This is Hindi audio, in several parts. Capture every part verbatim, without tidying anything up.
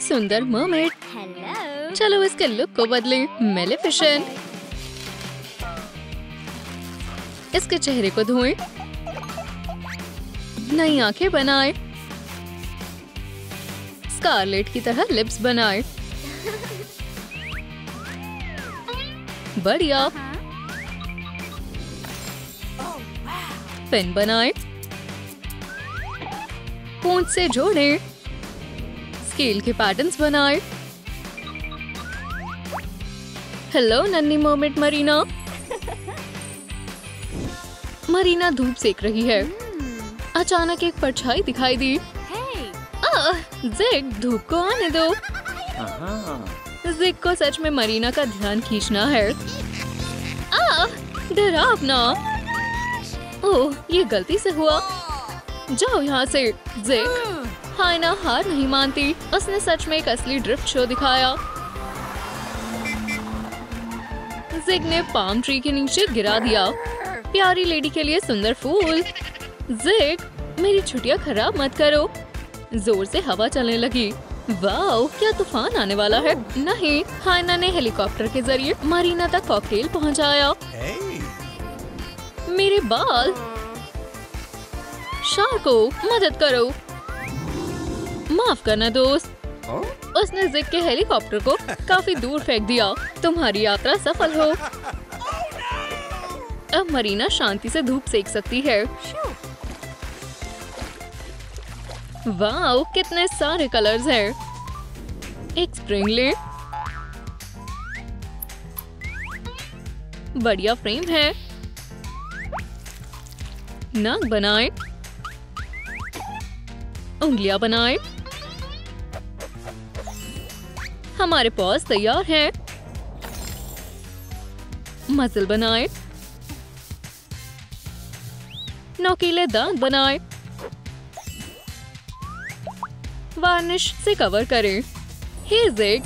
सुंदर मर्मेड। चलो इसके लुक को बदलें। मेलेफिसेंट। इसके चेहरे को धोएं। नई आंखें बनाएं। स्कारलेट की तरह लिप्स बनाएं। बढ़िया। पिन बनाएं। पूंछ से जोड़ें। स्केल के पैटर्न्स बनाएं। हेलो नन्ही मर्मेड मरीना। मरीना धूप सेक रही है। अचानक एक परछाई दिखाई दी। आह, ज़िग, धूप को आने दो। ज़िग को सच में मरीना का ध्यान खींचना है। आह, डरावना। ओह, ये गलती से हुआ। जाओ यहाँ से। ज़िग। हाइना हार नहीं मानती। उसने सच में एक असली ड्रिफ्ट शो दिखाया। ज़िग ने पाम ट्री के नीचे गिरा दिया। प्यारी लेडी के लिए सुंदर फूल। ज़िग, मेरी छुट्टियां खराब मत करो। जोर से हवा चलने लगी। वाओ, क्या तूफान आने वाला है। नहीं, हाइना ने हेलीकॉप्टर के जरिए मरीना तक कॉकटेल पहुंचाया। मेरे बाल। शार्को, मदद करो। माफ करना दोस्त। उसने ज़िग के हेलीकॉप्टर को काफी दूर फेंक दिया। तुम्हारी यात्रा सफल हो। अब मरीना शांति से धूप सेक सकती है। वाओ, कितने सारे कलर्स हैं। एक स्प्रिंग ले। बढ़िया फ्रेम है। नाक बनाए। उंगलियां बनाए। हमारे पॉज तैयार हैं। मसल बनाए। नोकीले दांत बनाए। वार्निश से कवर करें। हे ज़िग।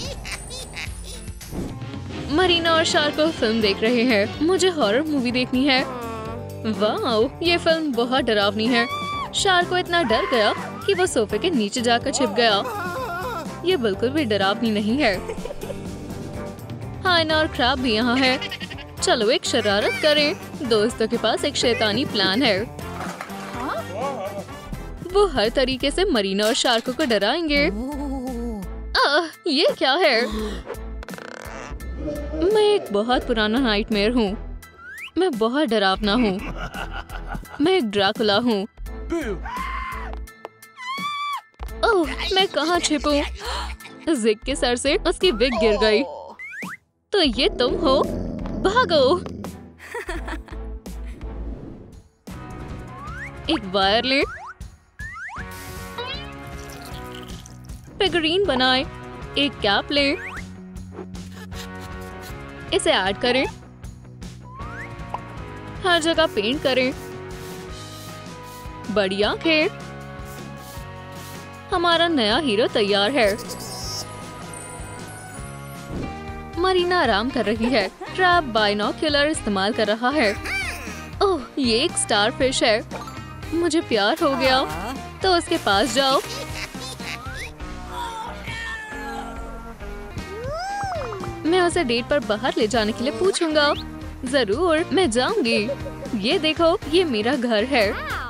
मरीना और शार्को फिल्म देख रहे हैं। मुझे हॉरर मूवी देखनी है। वाओ, ये फिल्म बहुत डरावनी है। शार्को इतना डर गया कि वो सोफे के नीचे जाकर छिप गया। ये बिल्कुल भी डरावनी नहीं है। हाइना और क्रैब भी यहाँ है। चलो एक शरारत करें। दोस्तों के पास एक शैतानी प्लान है। वो हर तरीके से मरीना और शार्को को डराएंगे। आह, ये क्या है? मैं एक बहुत पुराना नाइटमेयर हूँ। मैं बहुत डरावना हूँ। मैं एक ड्रैकुला हूँ। ओह, मैं कहाँ छिपूं? ज़िग के सर से उसकी विग गिर गई। तो ये तुम हो? भागो। एक वायर ले। फिगरीन बनाए। एक कैप ले। इसे ऐड करें। हर जगह पेंट करें। बड़ी आंखें। हमारा नया हीरो तैयार है। मरीना आराम कर रही है। ट्रैप बाइनोक्यूलर इस्तेमाल कर रहा है। ओह, ये एक स्टारफिश है। मुझे प्यार हो गया। तो उसके पास जाओ। मैं उसे डेट पर बाहर ले जाने के लिए पूछूंगा। जरूर, मैं जाऊंगी। ये देखो, ये मेरा घर है।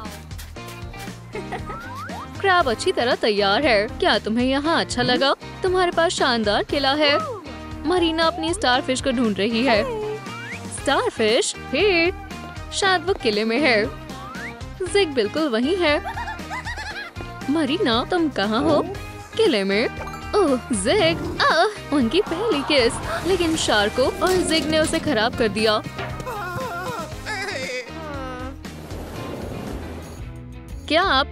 क्रैब अच्छी तरह तैयार है। क्या तुम्हें यहाँ अच्छा लगा? तुम्हारे पास शानदार किला है। मरीना अपनी स्टारफिश को ढूंढ रही है। स्टारफिश? हे, शायद वो किले में है। ज़िग बिल्कुल वहीं है। मरीना, तुम कहाँ हो? किले में। ओह ज़िग, आह, उनकी पहली किस। लेकिन शार्को और ज़िग ने उसे खराब कर दिया। क्या आप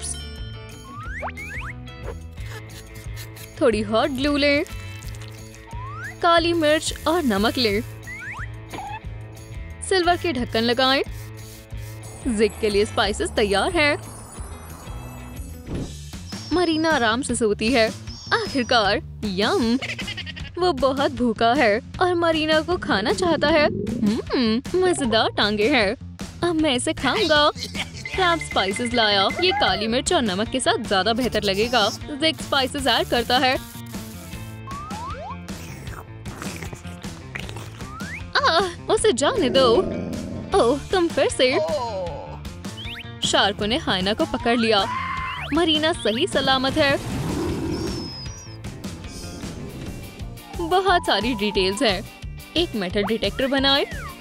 थोड़ी हॉट ग्लू लें, काली मिर्च और नमक लें। सिल्वर के ढक्कन लगाएं। ज़िग के लिए स्पाइसेस तैयार हैं। मरीना आराम से सोती है। आखिरकार, यम। वो बहुत भूखा है और मरीना को खाना चाहता है। हम्म, मजेदार टांगे हैं। अब मैं इसे खाऊंगा। क्रैब स्पाइसेस लाया। ये काली मिर्च और नमक के साथ ज्यादा बेहतर लगेगा। ज़िग स्पाइसेस ऐड करता है। उसे जाने दो। ओह, तुम फिर से। शार्क ने हाइना को पकड़ लिया। मरीना सही सलामत है। बहुत सारी डिटेल्स हैं। एक मेटल डिटेक्टर बनाए,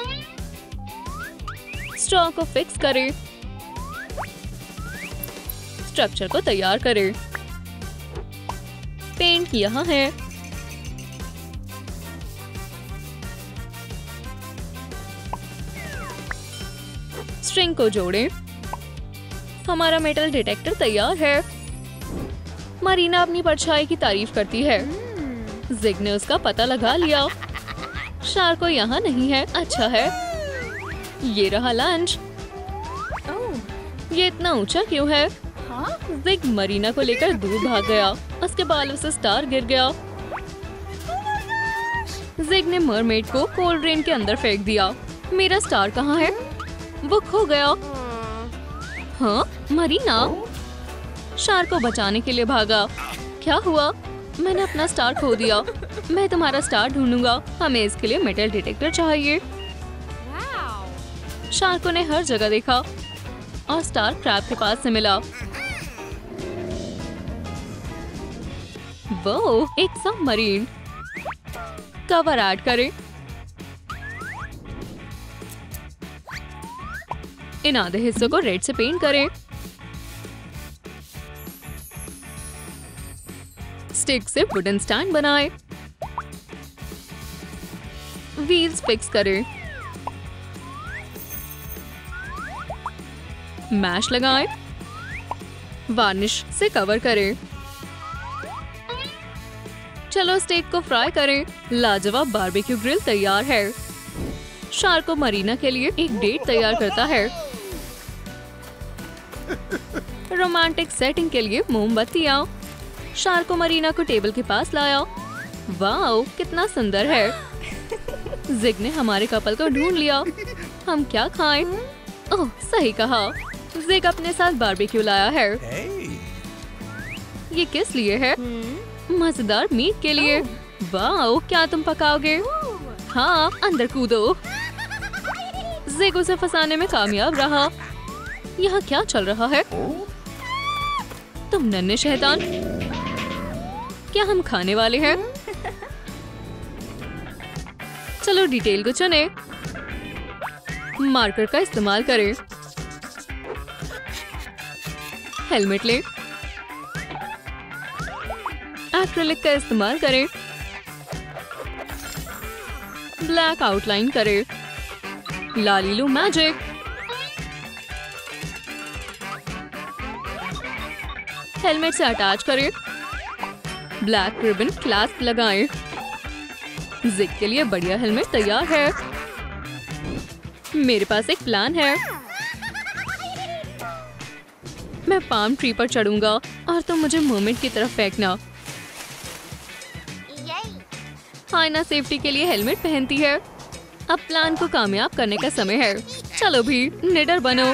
स्ट्रॉ को फिक्स करें, स्ट्रक्चर को तैयार करें। पेंट यहाँ है। स्ट्रिंग को जोड़ें। हमारा मेटल डिटेक्टर तैयार है। मरीना अपनी परछाई की तारीफ करती है। जिग ने उसका पता लगा लिया। शार्क को यहाँ नहीं है। अच्छा है। ये रहा लंच। ये इतना ऊंचा क्यों है? जिग मरीना को लेकर दूर भाग गया। उसके बालों से स्टार गिर गया। जिग ने मरमेड को कोल्ड ड्रेन के अंदर फेंक दिया। मेरा स्टार कहाँ है? वो खो गया। हाँ, मरीना शार्क को बचाने के लिए भागा। क्या हुआ? मैंने अपना स्टार खो दिया। मैं तुम्हारा स्टार ढूंढूंगा। हमें इसके लिए मेटल डिटेक्टर चाहिए। शार्क ने हर जगह देखा और स्टार क्रैब के पास से मिला। वो एक सबमरीन। कवर ऐड करें। इन आधे हिस्सों को रेड से पेंट करें। स्टिक से वुडन स्टैंड बनाएं। व्हील्स फिक्स करें। मैश लगाएं। वार्निश से कवर करें। चलो स्टेक को फ्राई करें। लाजवाब बारबेक्यू ग्रिल तैयार है। शार्क को मरीना के लिए एक डेट तैयार करता है। रोमांटिक सेटिंग के लिए मोमबत्तियाँ। शार्क को मरीना को टेबल के पास लाया। वाओ, कितना सुंदर है। जिग ने हमारे कपल को ढूंढ लिया। हम क्या खाएं? ओह, सही कहा। जिग अपने साथ बारबेक्यू लाया है। ये किस लिए है? मजेदार मीट के लिए। वाओ, क्या तुम पकाओगे? हाँ, अंदर कूदो। जिग उसे फंसाने में कामयाब रहा। यहाँ क्या चल रहा है? तुम नन्हे शैतान, क्या हम खाने वाले हैं? चलो डिटेल को चुने। मार्कर का इस्तेमाल करें। हेलमेट लें। एक्रिलिक का इस्तेमाल करें। ब्लैक आउटलाइन करें। लालीलू मैजिक। हेलमेट से अटैच करें। ब्लैक रिबन क्लैस्प लगाएं। जिग के लिए बढ़िया हेलमेट तैयार है। मेरे पास एक प्लान है। मैं पाम ट्री पर चढ़ूंगा और तुम मुझे मोमेंट की तरफ फेंकना। हाइना सेफ्टी के लिए हेलमेट पहनती है। अब प्लान को कामयाब करने का समय है। चलो भी, निडर बनो।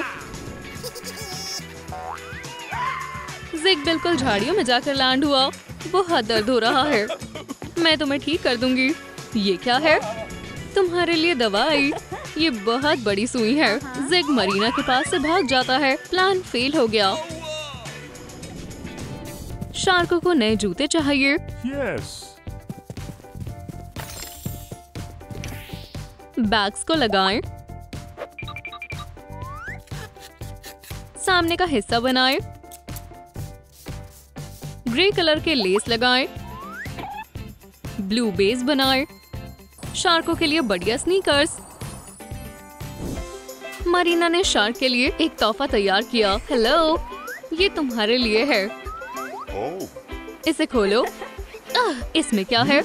जिग बिल्कुल झाड़ियों में जाकर लैंड हुआ। बहुत दर्द हो रहा है। मैं तुम्हें ठीक कर दूंगी। ये क्या है? तुम्हारे लिए दवाई। ये बहुत बड़ी सुई है। जिग मरीना के पास से भाग जाता है। प्लान फेल हो गया। शार्क को नए जूते चाहिए। Yes. बैग्स को लगाएं। सामने का हिस्सा बनाएं। ग्रे कलर के लेस लगाएं। ब्लू बेस बनाएं। शार्कों के लिए बढ़िया स्नीकर्स। मरीना ने शार्क के लिए एक तोहफा तैयार किया। हेलो, ये तुम्हारे लिए है। Oh. इसे खोलो। आह, इसमें क्या है?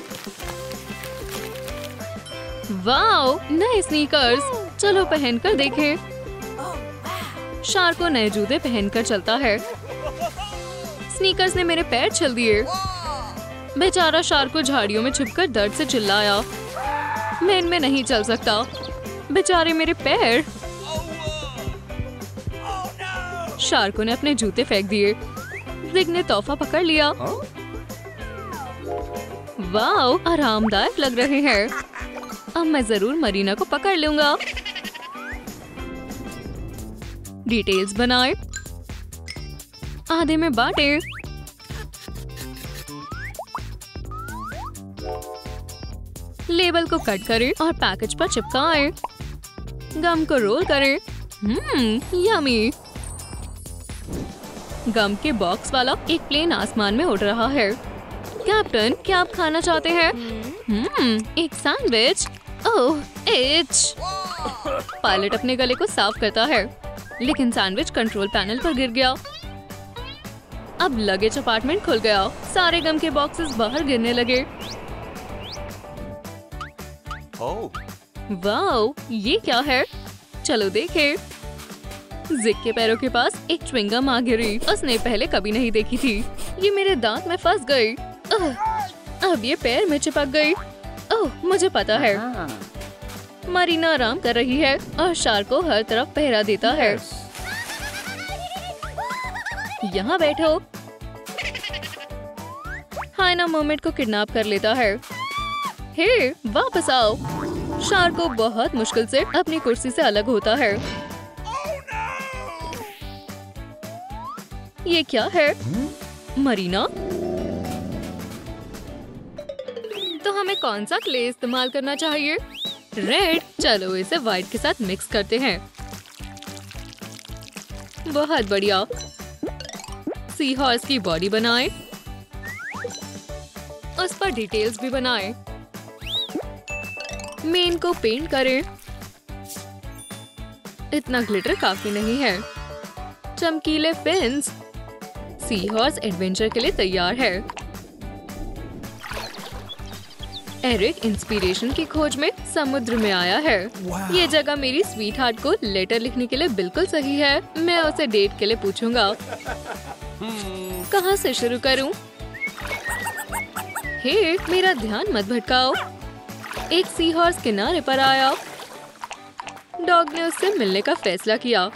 वाओ, नए स्नीकर्स। चलो पहनकर देखें। शार्क को नए जूते पहनकर चलता है। स्नीकर्स ने मेरे पैर छल दिए। बेचारा शार्क को झाड़ियों में छिपकर दर्द से चिल्लाया। मैं इनमें नहीं चल सकता। बेचारे मेरे पैर। शार्क ने अपने जूते फेंक दिए। जिग ने तोहफा पकड़ लिया। वाओ, आरामदायक लग रहे हैं। अब मैं जरूर मरीना को पकड़ लूंगा। डिटेल्स बनाए, आधे में बांटे। लेबल को कट करें और पैकेज पर चिपकाएं। गम को रोल करें। हम्म, यमी। गम के बॉक्स वाला एक प्लेन आसमान में उड़ रहा है। कैप्टन, क्या आप खाना चाहते हैं? हम्म, एक सैंडविच। ओह, इच। पायलट अपने गले को साफ करता है, लेकिन सैंडविच कंट्रोल पैनल पर गिर गया। अब लगेज अपार्टमेंट खुल गया। सारे गम के बॉक्सेस बाहर गिरने लगे। Oh. वाओ, ये क्या है? चलो देखें। जिक के पैरों के पास एक च्युइंगम आ गिरी। उसने पहले कभी नहीं देखी थी। ये मेरे दांत में फंस गई। अह, अब ये पैर में चिपक गई। ओह, मुझे पता है। मरीना आराम कर रही है और शार्क को हर तरफ पहरा देता है। Yes. यहाँ बैठो। हाइना मोमेंट को किडनैप कर लेता है। हे, वापस आओ। शार्क को बहुत मुश्किल से अपनी कुर्सी से अलग होता है। ये क्या है? मरीना? तो हमें कौन सा क्ले इस्तेमाल करना चाहिए? रेड। चलो इसे व्हाइट के साथ मिक्स करते हैं। बहुत बढ़िया। सी हॉर्स की बॉडी बनाएं। उस पर डिटेल्स भी बनाएं। मेन को पेंट करें। इतना ग्लिटर काफी नहीं है। चमकीले फिन्स। सी हॉर्स एडवेंचर के लिए तैयार है। एरिक इंस्पिरेशन की खोज में समुद्र में आया है। Wow. ये जगह मेरी स्वीट हार्ट को लेटर लिखने के लिए बिल्कुल सही है। मैं उसे डेट के लिए पूछूंगा। Hmm. कहाँ से शुरू करूं? हे, मेरा ध्यान मत भटकाओ। एक सी हॉर्स किनारे पर आया। डॉग ने उससे मिलने का फैसला किया।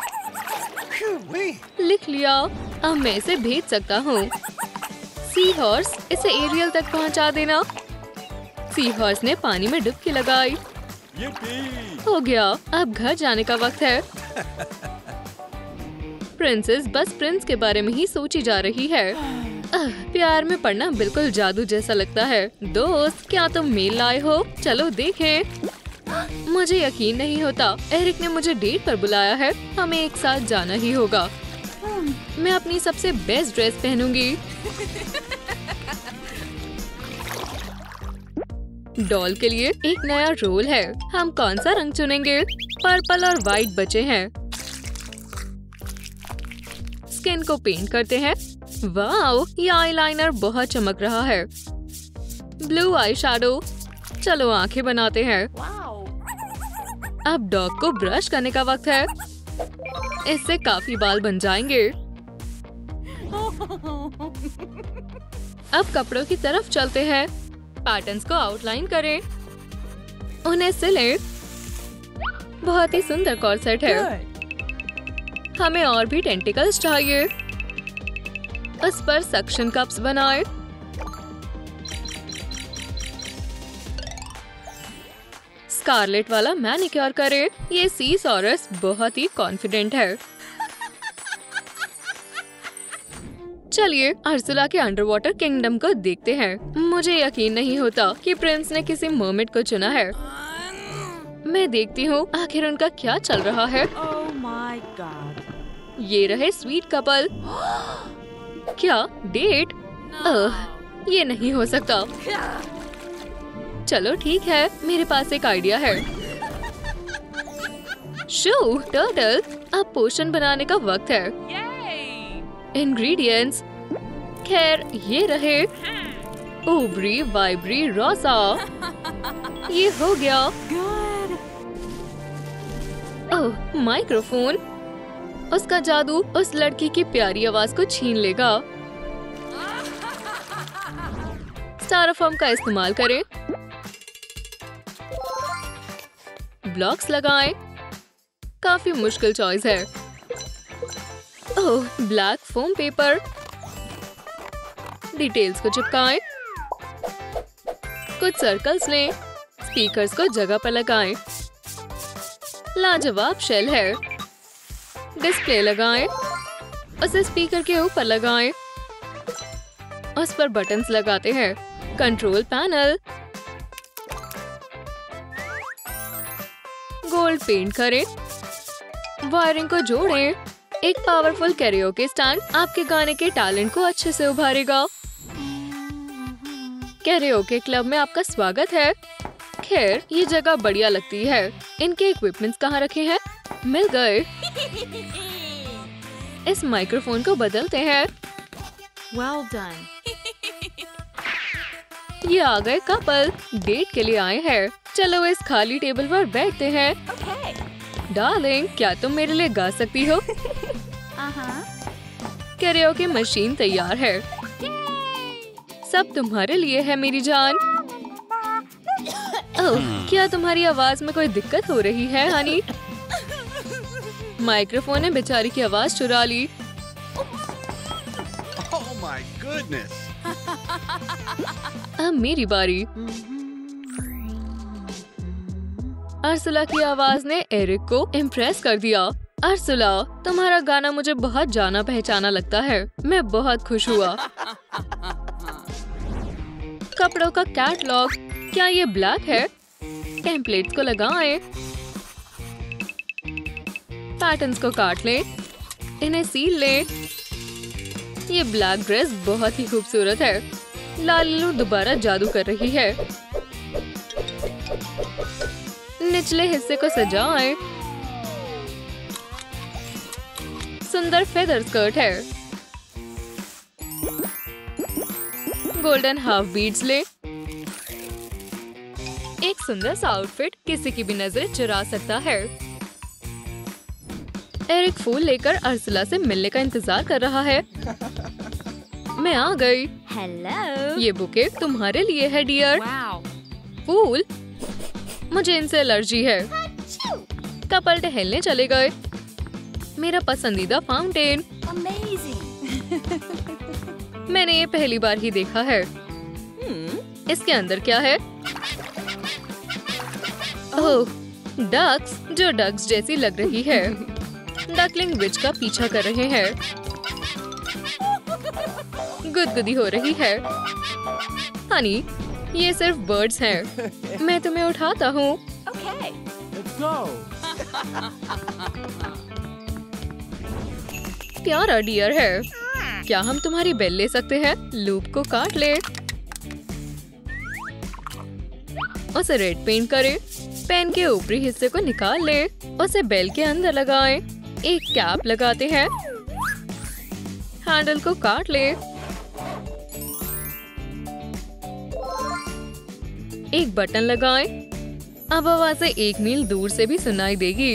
लिख लिया। अब मैं इसे भेज सकता हूँ। सी हॉर्स, इसे एरियल तक पहुँचा देना। सी हॉर्स ने पानी में डुबकी लगाई। Yippee. हो गया। अब घर जाने का वक्त है। प्रिंसेस बस प्रिंस के बारे में ही सोची जा रही है। आह, प्यार में पड़ना बिल्कुल जादू जैसा लगता है। दोस्त, क्या तुम मेल लाए हो? चलो देखें। मुझे यकीन नहीं होता। एरिक ने मुझे डेट पर बुलाया है। हमें एक साथ जाना ही होगा। मैं अपनी सबसे बेस्ट ड्रेस पहनूंगी। डॉल के लिए एक नया रोल है। हम कौन सा रंग चुनेंगे? पर्पल और व्हाइट बचे हैं। स्किन को पेंट करते हैं। वाओ, ये आईलाइनर बहुत चमक रहा है। Blue eye shadow. चलो आंखें बनाते हैं। अब डॉग को ब्रश करने का वक्त है। इससे काफी बाल बन जाएंगे। अब कपड़ों की तरफ चलते हैं। पैटर्न्स को आउटलाइन करें। उन्हें सिलें। बहुत ही सुंदर कॉर्सेट है। हमें और भी टेंटिकल्स चाहिए। उस पर सक्शन कप्स बनाएं। स्कारलेट वाला मैनिक्योर करें। ये सी सॉरस बहुत ही कॉन्फिडेंट है। चलिए अर्जुला के अंडरवाटर किंगडम को देखते हैं। मुझे यकीन नहीं होता कि प्रिंस ने किसी मर्मेड को चुना है। मैं देखती हूँ आखिर उनका क्या चल रहा है। Oh my God. ये रहे स्वीट कपल। क्या डेट? ओह, ये नहीं हो सकता। चलो ठीक है, मेरे पास एक आइडिया है। शू टर्टल, अब पोशन बनाने का वक्त है। इंग्रेडिएंट्स, खैर ये रहे ओब्री वाइब्री रोसा। ये हो गया। Good. Oh, microphone. उसका जादू उस लड़की की प्यारी आवाज को छीन लेगा। स्टायरोफोम का इस्तेमाल करें। ब्लॉक्स लगाएं। काफी मुश्किल चॉइस है। Oh, black foam paper. Details को चिपकाएं। कुछ सर्कल्स लें। स्पीकर्स को जगह पर लगाएं। लाजवाब शेल है। डिस्प्ले लगाएं। उसे स्पीकर के ऊपर लगाएं। उस पर बटन्स लगाते हैं। Control panel. गोल्ड पेंट करें। वायरिंग को जोड़ें। एक पावरफुल कैरियोके स्टैंड आपके गाने के टैलेंट को अच्छे से उभारेगा। कैरियोके क्लब में आपका स्वागत है। खैर, ये जगह बढ़िया लगती है। इनके इक्विपमेंट्स कहाँ रखे हैं? मिल गए। इस माइक्रोफोन को बदलते हैं। Well done. ये आ गए कपल। डेट के लिए आए हैं। चलो इस खाली टेबल पर बैठते हैं। Okay. डार्लिंग, क्या तुम मेरे लिए गा सकती हो? Uh-huh. कैरियोके मशीन तैयार है। सब तुम्हारे लिए है मेरी जान। ओह, क्या तुम्हारी आवाज में कोई दिक्कत हो रही है हनी? माइक्रोफोन ने बेचारी की आवाज चुरा ली। Oh my goodness. अब मेरी बारी। अर्सुला की आवाज ने एरिक को इम्प्रेस कर दिया। अर्सुला, तुम्हारा गाना मुझे बहुत जाना पहचाना लगता है। मैं बहुत खुश हुआ। कपड़ों का कैटलॉग। क्या ये ब्लैक है? टेम्पलेट्स को लगाएं। पैटर्न्स को काट लें। इन्हें सील लें। ये ब्लैक ड्रेस बहुत ही खूबसूरत है। लालू दोबारा जादू कर रही है। निचले हिस्से को सजाएं। सुंदर फेदर स्कर्ट है। गोल्डन हाफ बीड्स ले। एक सुंदर सा आउटफिट किसी की भी नजर चुरा सकता है। एरिक फूल लेकर अर्सुला से मिलने का इंतजार कर रहा है। मैं आ गई। Hello. ये बुके तुम्हारे लिए है डियर। Wow. फूल? मुझे इनसे एलर्जी है। कपल टहलने चले गए। मेरा पसंदीदा फाउंटेन। Amazing. मैंने ये पहली बार ही देखा है। Hmm. इसके अंदर क्या है? ओह, डक्स, जो डक्स जैसी लग रही है। डकलिंग विच का पीछा कर रहे हैं। गुदगुदी हो रही है। हनी, ये सिर्फ बर्ड्स हैं। मैं तुम्हें उठाता हूँ। Okay. Let's go. प्यारा डियर है। क्या हम तुम्हारी बेल ले सकते हैं? लूप को काट ले। उसे रेड पेंट करें। पेन के ऊपरी हिस्से को निकाल ले। उसे बेल के अंदर लगाएं। एक कैप लगाते हैं। हैंडल को काट ले। एक बटन लगाएं। अब आवाजें एक मील दूर से भी सुनाई देगी।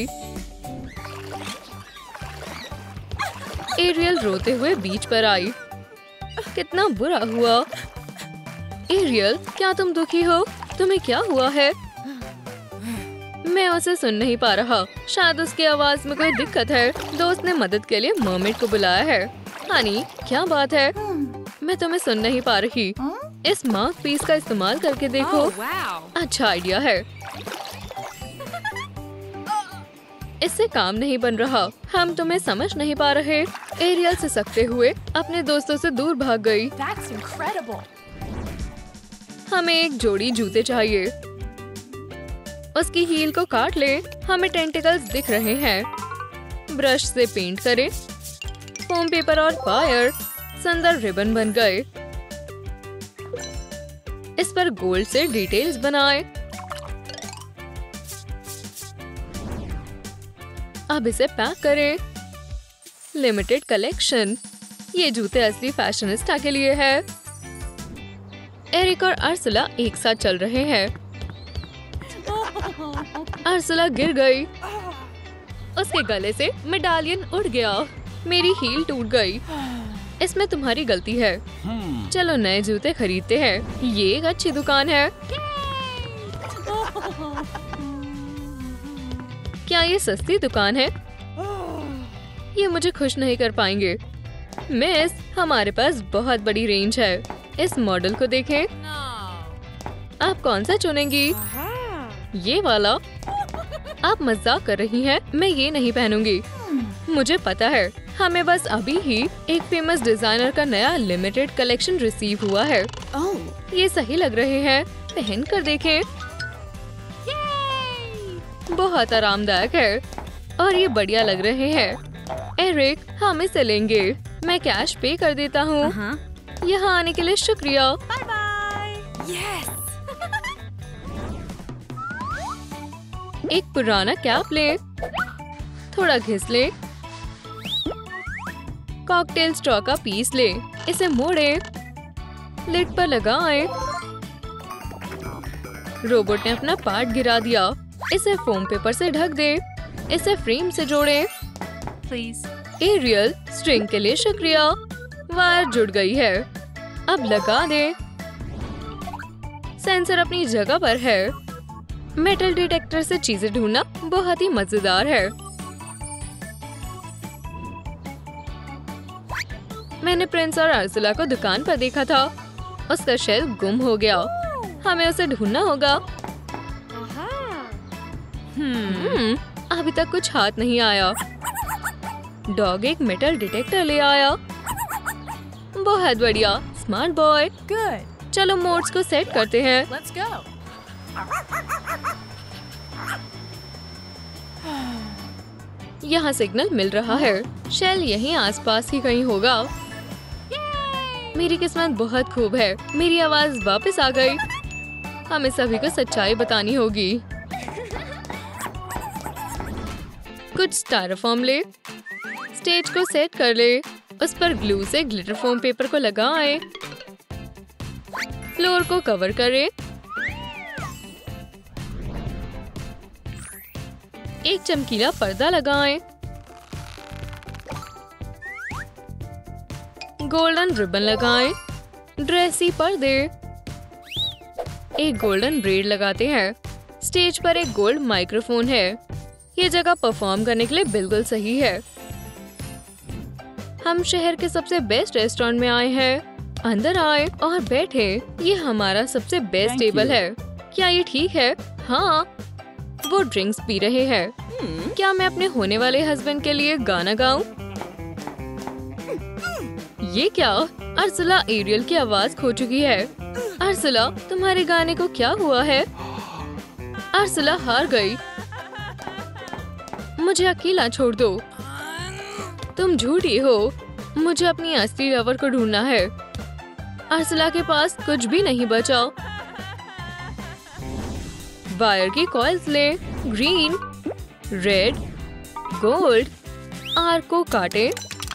एरियल रोते हुए बीच पर आई। कितना बुरा हुआ। एरियल, क्या तुम दुखी हो? तुम्हें क्या हुआ है? मैं उसे सुन नहीं पा रहा। शायद उसकी आवाज में कोई दिक्कत है। दोस्त ने मदद के लिए मर्मेड को बुलाया है। हनी, क्या बात है? मैं तुम्हें सुन नहीं पा रही। इस माउथ पीस का इस्तेमाल करके देखो। Oh, wow. अच्छा आइडिया है। इससे काम नहीं बन रहा। हम तुम्हें समझ नहीं पा रहे। एरियल से सकते हुए अपने दोस्तों से दूर भाग गई। That's incredible. हमें एक जोड़ी जूते चाहिए। उसकी हील को काट ले। हमें टेंटिकल्स दिख रहे हैं। ब्रश से पेंट करें। फोम पेपर और वायर सुंदर रिबन बन गए। इस पर गोल्ड से डिटेल्स बनाएं। अब इसे पैक करें। Limited collection. ये जूते असली फैशनिस्टा के लिए है। एरिक और अर्सुला एक साथ चल रहे हैं। अर्सुला गिर गई। उसके गले से मेडालियन उड़ गया। मेरी हील टूट गई। इसमें तुम्हारी गलती है। Hmm. चलो नए जूते खरीदते हैं। ये एक अच्छी दुकान है। क्या ये सस्ती दुकान है? ये मुझे खुश नहीं कर पाएंगे। मिस, हमारे पास बहुत बड़ी रेंज है। इस मॉडल को देखें। No. आप कौन सा चुनेंगी? Ah. ये वाला। आप मजाक कर रही हैं? मैं ये नहीं पहनूंगी। मुझे पता है, हमें बस अभी ही एक फेमस डिजाइनर का नया लिमिटेड कलेक्शन रिसीव हुआ है। Oh. ये सही लग रहे हैं, पहन कर देखें। बहुत आरामदायक है और ये बढ़िया लग रहे हैं। एरिक, हम इसे लेंगे। मैं कैश पे कर देता हूँ। Uh-huh. यहाँ आने के लिए शुक्रिया। Bye bye. Yes. एक पुराना कैप ले, थोड़ा घिस ले, कॉकटेल स्ट्रॉ का पीस ले, इसे मोड़े, लिड पर लगाएं। रोबोट ने अपना पार्ट गिरा दिया। इसे फोम पेपर से ढक दे, इसे फ्रेम से जोड़े। Please. एरियल, स्ट्रिंग के लिए शुक्रिया। वायर जुड़ गई है, अब लगा दे। सेंसर अपनी जगह पर है। मेटल डिटेक्टर से चीजें ढूंढना बहुत ही मजेदार है। मैंने प्रिंस और अर्सुला को दुकान पर देखा था। उसका शेल गुम हो गया। हमें उसे ढूंढना होगा। हम्म, अभी तक कुछ हाथ नहीं आया। डॉग एक मेटल डिटेक्टर ले आया। बहुत बढ़िया, स्मार्ट बॉय। Good. चलो मोड्स को सेट करते हैं। Let's go. यहाँ सिग्नल मिल रहा है। शेल यहीं आसपास ही कहीं होगा। मेरी किस्मत बहुत खूब है। मेरी आवाज वापस आ गई। हमें सभी को सच्चाई बतानी होगी। कुछ स्टायरोफॉर्म ले, स्टेज को सेट कर ले, उस पर ग्लू से ग्लिटर फोम पेपर को लगाएं, फ्लोर को कवर करें, एक चमकीला पर्दा लगाएं, गोल्डन रिबन लगाएं, ड्रेसी पर्दे, एक गोल्डन ब्रेड लगाते हैं। स्टेज पर एक गोल्ड माइक्रोफोन है। ये जगह परफॉर्म करने के लिए बिल्कुल सही है। हम शहर के सबसे बेस्ट रेस्टोरेंट में आए हैं। अंदर आए और बैठे। ये हमारा सबसे बेस्ट Thank टेबल you. है। क्या ये ठीक है? हाँ। वो ड्रिंक्स पी रहे हैं। Hmm. क्या मैं अपने होने वाले हस्बैंड के लिए गाना गाऊं? ये क्या? अर्सुला एरियल की आवाज खो चुकी है। अर्सुला, तुम्हारे गाने को क्या हुआ है? अर्सुला हार गई। मुझे अकेला छोड़ दो। तुम झूठी हो। मुझे अपनी असली लवर को ढूंढना है। अर्सुला के पास कुछ भी नहीं बचा। वायर की कॉइल्स ले, ग्रीन, रेड, गोल्ड, आर्क को काटे,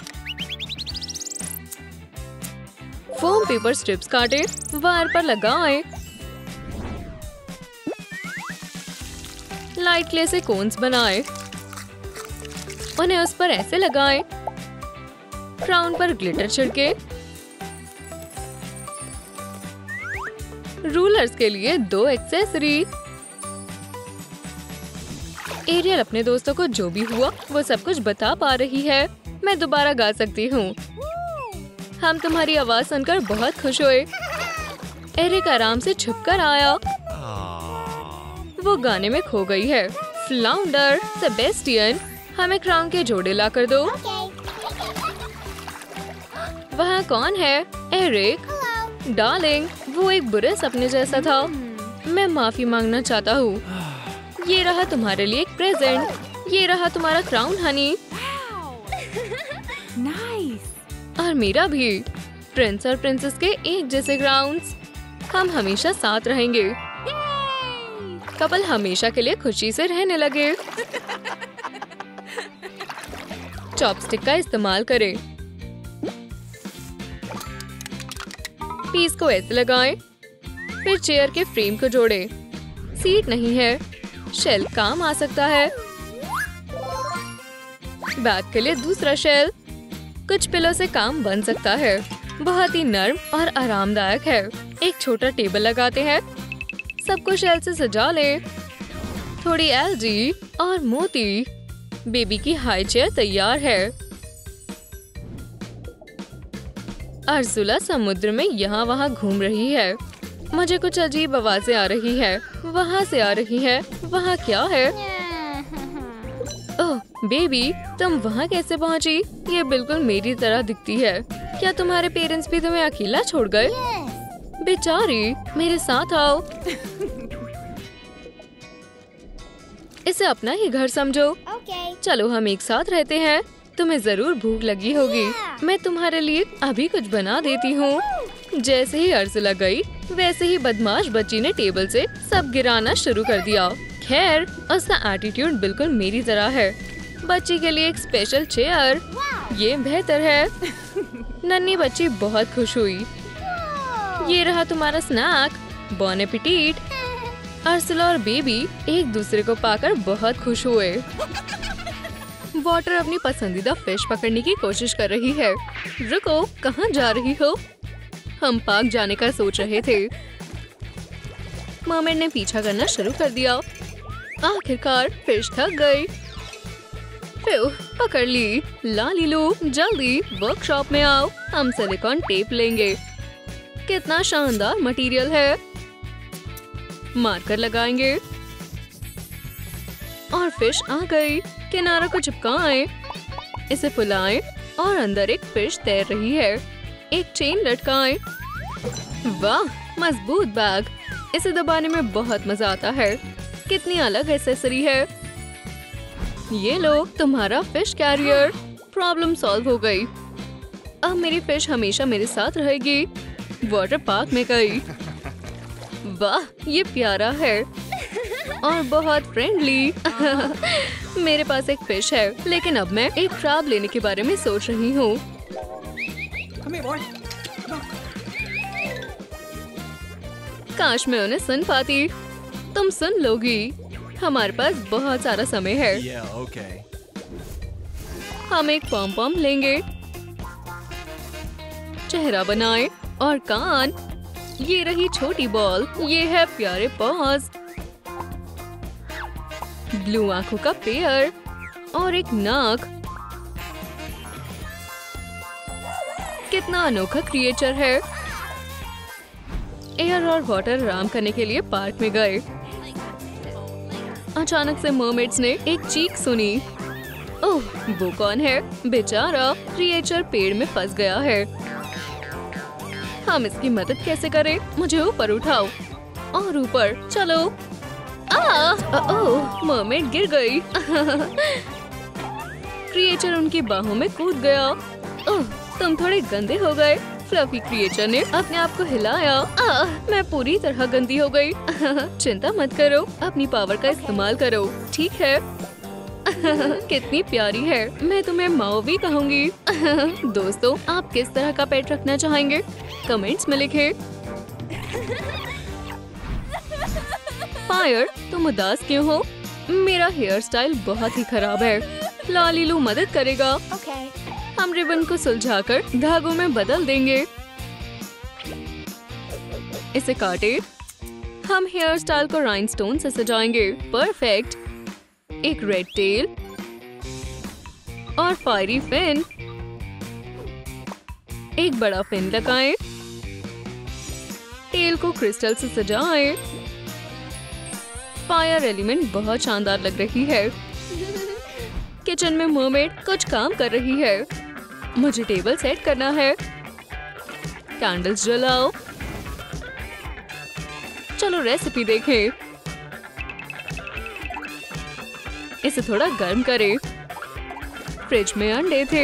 फोम पेपर स्ट्रिप्स काटे, वायर पर लगाएं, लाइट क्ले से कोन्स बनाएं, उन्हें उस पर ऐसे लगाएं, क्राउन पर ग्लिटर छिड़के, रूलर्स के लिए दो एक्सेसरी। एरियल अपने दोस्तों को जो भी हुआ वो सब कुछ बता पा रही है। मैं दोबारा गा सकती हूँ। हम तुम्हारी आवाज सुनकर बहुत खुश हुए। एरिक आराम से छुपकर आया। वो गाने में खो गई है। फ्लाउंडर, सेबेस्टियन, हमें क्राउन के जोड़े ला कर दो। वहाँ कौन है? एरिक। डार्लिंग, वो एक बुरे सपने जैसा था। मैं माफी मांगना चाहता हूँ। ये रहा तुम्हारे लिए एक प्रेजेंट। ये रहा तुम्हारा क्राउन हनी। Nice. और मेरा भी। प्रिंस और प्रिंसेस के एक जैसे क्राउन्स। हम हमेशा साथ रहेंगे। कपल हमेशा के लिए खुशी से रहने लगे। चॉपस्टिक का इस्तेमाल करें। पीस को ऐसे लगाएं, फिर चेयर के फ्रेम को जोड़ें। सीट नहीं है, शेल काम आ सकता है। बैग के लिए दूसरा शेल। कुछ पिलो से काम बन सकता है। बहुत ही नर्म और आरामदायक है। एक छोटा टेबल लगाते हैं। सबको शेल से सजा ले। थोड़ी एलजी और मोती। बेबी की हाई चेयर तैयार है। अर्सुला समुद्र में यहाँ वहाँ घूम रही है। मुझे कुछ अजीब आवाजें आ रही है। वहाँ से आ रही है। वहाँ क्या है? ओह बेबी, तुम वहाँ कैसे पहुँची? ये बिल्कुल मेरी तरह दिखती है। क्या तुम्हारे पेरेंट्स भी तुम्हें अकेला छोड़ गए? बेचारी, मेरे साथ आओ। इसे अपना ही घर समझो। Okay. चलो हम एक साथ रहते हैं। तुम्हें जरूर भूख लगी होगी। मैं तुम्हारे लिए अभी कुछ बना देती हूँ। जैसे ही अर्जुला गई, वैसे ही बदमाश बच्ची ने टेबल से सब गिराना शुरू कर दिया। खैर, उसका एटीट्यूड बिल्कुल मेरी तरह है। बच्ची के लिए एक स्पेशल चेयर, ये बेहतर है। नन्ही बच्ची बहुत खुश हुई। ये रहा तुम्हारा स्नैक, बॉन एपेटिट। अर्जुला और बेबी एक दूसरे को पाकर बहुत खुश हुए। वाटर अपनी पसंदीदा फिश पकड़ने की कोशिश कर रही है। रुको, कहाँ जा रही हो? हम पार्क जाने का सोच रहे थे। मरमेड ने पीछा करना शुरू कर दिया। आखिरकार फिश थक गई। फिर पकड़ ली। लालीलू, जल्दी वर्कशॉप में आओ, हम सिलिकॉन टेप लेंगे। कितना शानदार मटेरियल है। मार्कर लगाएंगे और फिश आ गई। किनारों को चिपकाएं, इसे फुलाएं और अंदर एक फिश तैर रही है। एक चेन लटकाएं। वाह, मजबूत बैग। इसे दबाने में बहुत मजा आता है। कितनी अलग एक्सेसरी है। ये लो तुम्हारा फिश कैरियर। प्रॉब्लम सॉल्व हो गई। अब मेरी फिश हमेशा मेरे साथ रहेगी। वाटर पार्क में गई। वाह, ये प्यारा है और बहुत फ्रेंडली। मेरे पास एक फिश है, लेकिन अब मैं एक क्रैब लेने के बारे में सोच रही हूँ। काश मैं उन्हें सुन पाती। तुम सुन लोगी। हमारे पास बहुत सारा समय है। Yeah, okay. हम एक पॉम पॉम लेंगे, चेहरा बनाएं और कान। ये रही छोटी बॉल। ये है प्यारे पॉज, ब्लू आंखों का पेयर और एक नाक। कितना अनोखा क्रिएचर है। एयर और वाटर आराम करने के लिए पार्क में गए। अचानक से मरमेड्स ने एक चीख सुनी। ओह, वो कौन है? बेचारा क्रिएचर पेड़ में फंस गया है। हम इसकी मदद कैसे करें? मुझे ऊपर उठाओ और ऊपर चलो। आ, ओह, मरमेड गिर गई। क्रिएचर उनकी बाहों में कूद गया। ओह, तुम थोड़े गंदे हो गए। फ्लफी क्रिएचर ने अपने आप को हिलाया। आ, मैं पूरी तरह गंदी हो गई। चिंता मत करो, अपनी पावर का इस्तेमाल करो, ठीक है? कितनी प्यारी है। मैं तुम्हें माओ भी कहूँगी। दोस्तों, आप किस तरह का पेट रखना चाहेंगे? कमेंट्स में लिखें। फायर, तुम उदास क्यों हो? मेरा हेयर स्टाइल बहुत ही खराब है। लालीलू मदद करेगा। Okay. हम रिबन को सुलझाकर धागों में बदल देंगे। इसे काटे। हम हेयर स्टाइल को राइनस्टोन से सजाएंगे। परफेक्ट। एक रेड टेल और फायरी फिन। एक बड़ा फिन लगाएं। टेल को क्रिस्टल से सजाएं। फायर एलिमेंट बहुत शानदार लग रही है। किचन में मरमेड कुछ काम कर रही है। मुझे टेबल सेट करना है। कैंडल्स जलाओ। चलो रेसिपी देखें। इसे थोड़ा गर्म करें। फ्रिज में अंडे थे।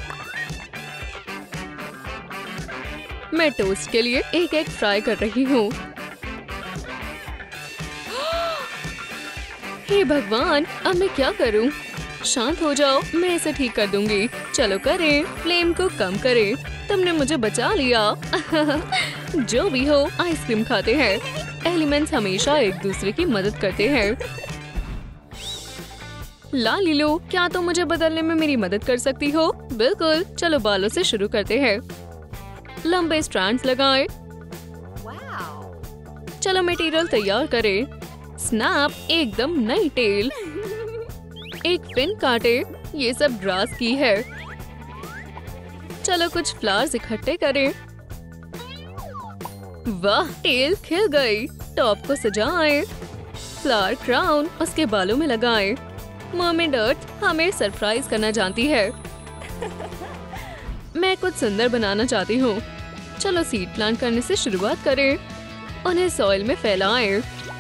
मैं टोस्ट के लिए एक एग फ्राई कर रही हूँ। हे भगवान, अब मैं क्या करूँ? शांत हो जाओ, मैं इसे ठीक कर दूंगी। चलो करें, फ्लेम को कम करें। तुमने मुझे बचा लिया। जो भी हो, आइसक्रीम खाते हैं। एलिमेंट्स हमेशा एक दूसरे की मदद करते हैं। लालीलू, क्या तुम मुझे बदलने में मेरी मदद कर सकती हो? बिल्कुल, चलो बालों से शुरू करते हैं। लंबे स्ट्रैंड्स लगाएं। Wow. चलो मटेरियल तैयार करें। स्नैप, एकदम नई टेल। एक पिन काटे। ये सब ग्रास की है। चलो कुछ फ्लावर्स इकट्ठे करें। वाह, टेल खिल गई। टॉप को सजाएं, फ्लावर क्राउन उसके बालों में लगाएं। मर्मेड अर्थ हमें सरप्राइज करना जानती है। मैं कुछ सुंदर बनाना चाहती हूँ। चलो सीड प्लांट करने से शुरुआत करें। उन्हें सॉइल में फैलाएं।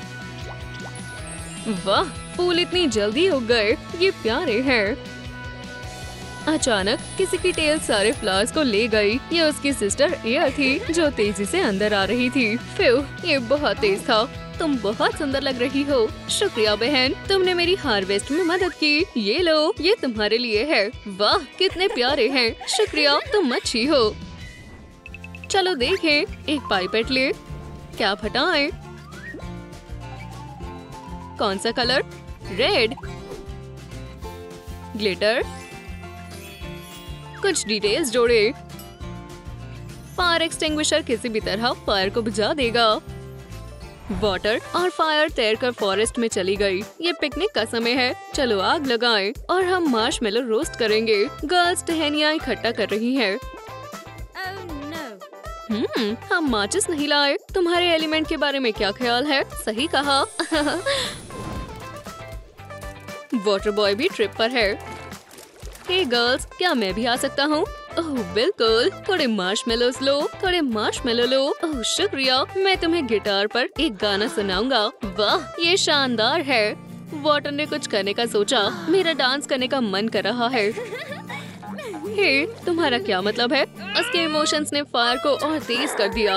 वाह, फूल इतनी जल्दी उग गए, ये प्यारे हैं। अचानक किसी की टेल सारे फ्लावर्स को ले गई। ये उसकी सिस्टर एयर थी जो तेजी से अंदर आ रही थी। फिर ये बहुत तेज था। तुम बहुत सुंदर लग रही हो। शुक्रिया बहन, तुमने मेरी हार्वेस्ट में मदद की। ये लो, ये तुम्हारे लिए है। वाह, कितने प्यारे हैं। शुक्रिया, तुम अच्छी हो। चलो देखें, एक पाइपेट ले, कैप हटाएं। कौन सा कलर? रेड। ग्लिटर। कुछ डिटेल्स जोड़े। फायर एक्सटिंग्विशर किसी भी तरह फायर को बुझा देगा। वाटर और फायर तैरकर फॉरेस्ट में चली गई। ये पिकनिक का समय है। चलो आग लगाएं और हम मार्शमेलो रोस्ट करेंगे। गर्ल्स टहनियाँ इकट्ठा कर रही हैं। Oh no. हम्म, हम माचिस नहीं लाए। तुम्हारे एलिमेंट के बारे में क्या ख्याल है? सही कहा। वाटर बॉय भी ट्रिप पर है। हे गर्ल्स, क्या मैं भी आ सकता हूँ? ओह बिल्कुल, थोड़े मार्शमेलोस लो, थोड़े मार्शमेलो लो। ओह शुक्रिया, मैं तुम्हें गिटार पर एक गाना सुनाऊंगा। वाह, ये शानदार है। वाटर ने कुछ करने का सोचा। मेरा डांस करने का मन कर रहा है। हे, तुम्हारा क्या मतलब है? उसके इमोशंस ने फायर को और तेज कर दिया।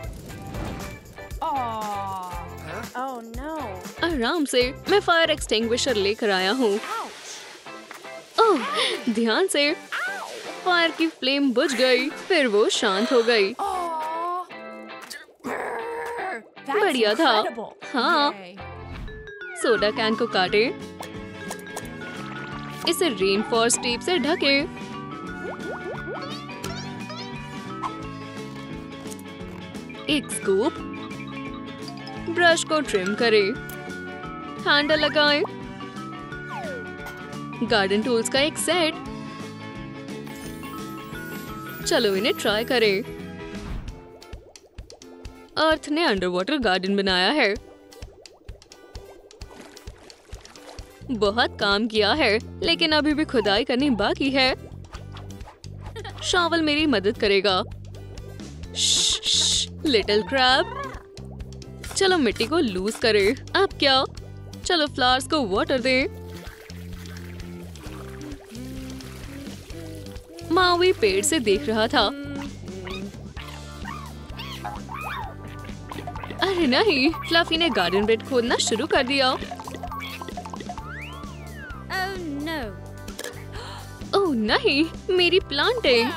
Aw. Oh no. आराम से, मैं फायर एक्सटिंग्विशर लेकर आया हूँ। ओह, ध्यान से। फायर की फ्लेम बुझ गई, फिर वो शांत हो गई। Aw. That's बढ़िया था। incredible. हाँ। Yay. सोडा कैन को काटे, इसे रेनफॉरेस्ट टेप से ढके। एक स्कूप, ब्रश को ट्रिम करें, हैंडल लगाएं, गार्डन टूल्स का एक सेट। चलो इन्हें ट्राई करें। अर्थ ने अंडर वाटर गार्डन बनाया है। बहुत काम किया है, लेकिन अभी भी खुदाई करनी बाकी है। शॉवल मेरी मदद करेगा। लिटिल क्रैब, चलो मिट्टी को लूज करें। अब क्या? चलो फ्लावर्स को वाटर दें। मावी पेड़ से देख रहा था। अरे नहीं, फ्लफी ने गार्डन बेड खोदना शुरू कर दिया। Oh no. ओह नहीं, मेरी प्लांटिंग।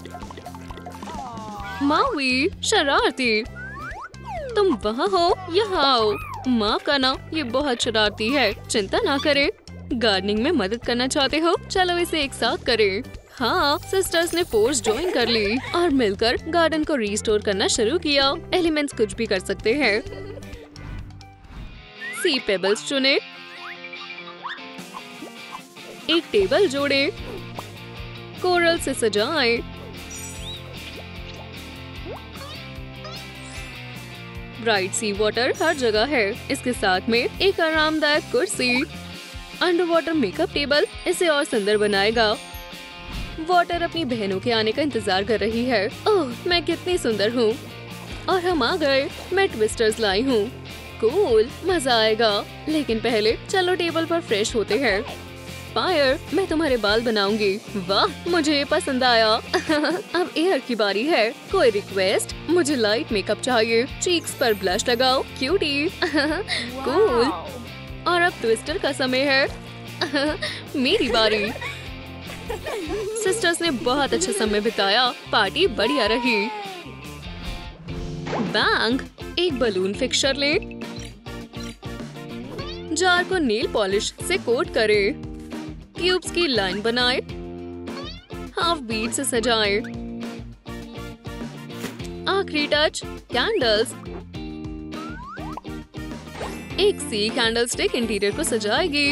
मावी, शरारती। तुम वहाँ हो? यहाँ आओ। माफ करना, ये बहुत शरारती है। चिंता ना करें। गार्डनिंग में मदद करना चाहते हो? चलो इसे एक साथ करें। हाँ, सिस्टर्स ने फोर्स ज्वाइन कर ली और मिलकर गार्डन को रिस्टोर करना शुरू किया। एलिमेंट्स कुछ भी कर सकते हैं। सी पेबल्स चुने, एक टेबल जोड़े, कोरल से सजाएं। ब्राइट सी वाटर हर जगह है। इसके साथ में एक आरामदायक कुर्सी, अंडर वाटर मेकअप टेबल इसे और सुंदर बनाएगा। वाटर अपनी बहनों के आने का इंतजार कर रही है। ओह, मैं कितनी सुंदर हूँ। और हम आ गए। मैं ट्विस्टर्स लाई हूँ। कूल, मजा आएगा। लेकिन पहले चलो टेबल पर फ्रेश होते हैं। फायर, मैं तुम्हारे बाल बनाऊंगी। वाह, मुझे ये पसंद आया। अब एयर की बारी है। कोई रिक्वेस्ट? मुझे लाइट मेकअप चाहिए। चीक्स पर ब्लश लगाओ। क्यूटी। कूल। Wow. और अब ट्विस्टर का समय है। मेरी बारी। सिस्टर्स ने बहुत अच्छा समय बिताया। पार्टी बढ़िया रही। बैंग, एक बलून फिक्सचर ले। जार को नेल पॉलिश से कोट करें। क्यूब्स की लाइन बनाएं। हाफ बीट से सजाएं। आखिरी टच, कैंडल्स। एक सी कैंडल स्टिक इंटीरियर को सजाएगी।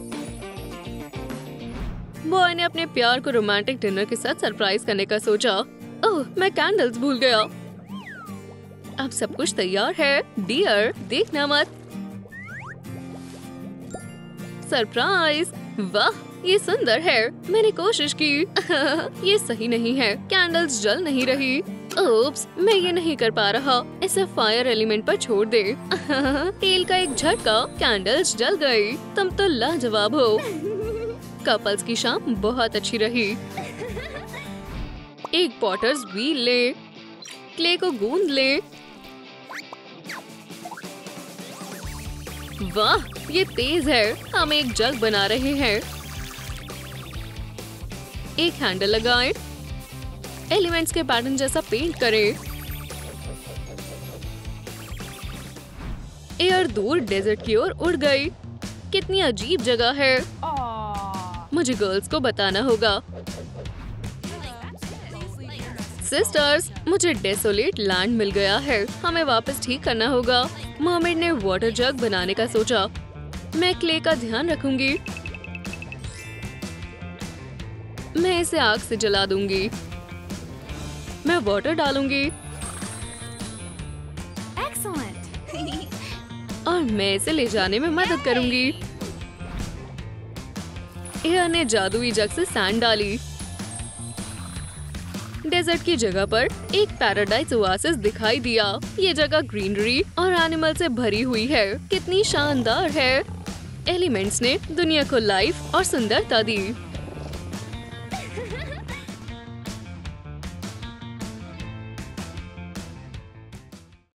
बॉय ने अपने प्यार को रोमांटिक डिनर के साथ सरप्राइज करने का सोचा। ओह, मैं कैंडल्स भूल गया। अब सब कुछ तैयार है। डियर, देखना मत। सरप्राइज! वाह, ये सुंदर है। मैंने कोशिश की। ये सही नहीं है, कैंडल्स जल नहीं रही। ओप्स, मैं ये नहीं कर पा रहा। इसे फायर एलिमेंट पर छोड़ दे। तेल का एक झटका, कैंडल्स जल गई। तुम तो लाजवाब हो। कपल्स की शाम बहुत अच्छी रही। एक पॉटर्स व्हील ले, क्ले को गूंद ले। वाह, ये तेज है। हम एक जग बना रहे हैं। एक हैंडल लगाएं। एलिमेंट्स के पैटर्न जैसा पेंट करें। एयर दूर डेजर्ट की ओर उड़ गई। कितनी अजीब जगह है। मुझे गर्ल्स को बताना होगा। सिस्टर्स, मुझे डेसोलेट लैंड मिल गया है। हमें वापस ठीक करना होगा। मर्मेड ने वाटर जग बनाने का सोचा। मैं क्ले का ध्यान रखूंगी। मैं इसे आग से जला दूंगी। मैं वाटर डालूंगी। Excellent. और मैं इसे ले जाने में मदद करूंगी। एयर ने जादुई जग से सैंड डाली। डेजर्ट की जगह पर एक पैराडाइज ओएसिस दिखाई दिया। ये जगह ग्रीनरी और एनिमल से भरी हुई है। कितनी शानदार है। एलिमेंट्स ने दुनिया को लाइफ और सुंदरता दी।